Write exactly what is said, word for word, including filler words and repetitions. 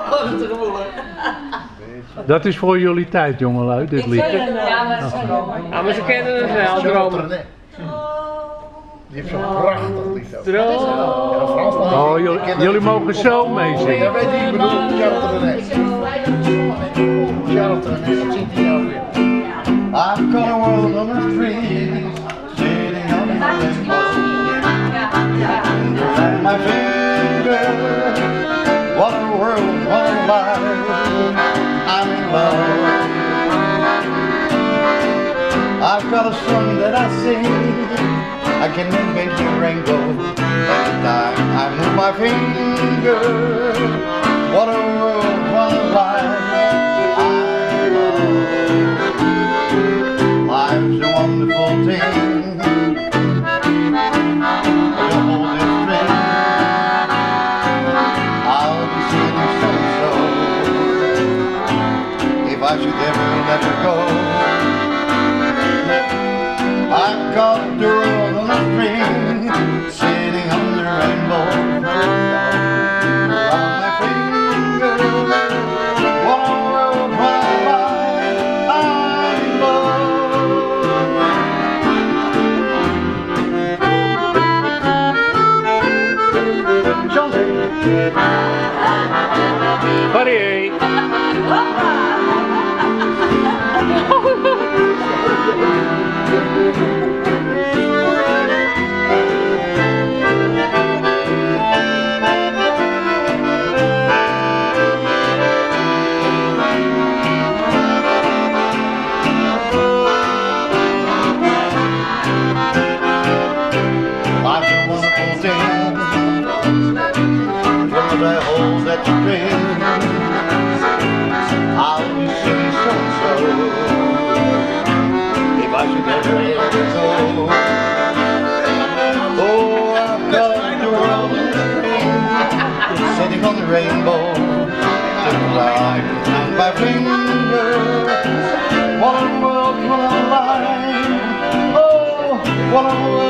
Dat is voor jullie tijd, jongelui, dit lied. Ja, maar, ja, maar ze kennen het wel, dromen. Die heeft zo'n prachtig lied ook. Droom. Oh, jullie, jullie mogen zo meezingen. Ja, weet je, ik bedoel, Charlotte René. Charlotte René, wat zingt hij nou weer? I've got a world on the street, sitting on the rainbow. And my finger, what a world, what a life, I'm in love. I've got a song that I sing, I can make the rainbow every time I move my finger. What a world, what a life, I love. Life's a wonderful thing. To hold this string, I'll be singing so-so if I should ever let her go. I've got the world on a string, sitting under a rainbow. Around my finger, what a world, what a life, I love. Johnny. Buddy. Life's a wonderful thing, one of the holes that you bring. I'll be singing so-so if I should ever let you go. Oh, I've got the world in the ring, sitting on the rainbow, to climb and my finger. What a world, what a life, oh, what a world.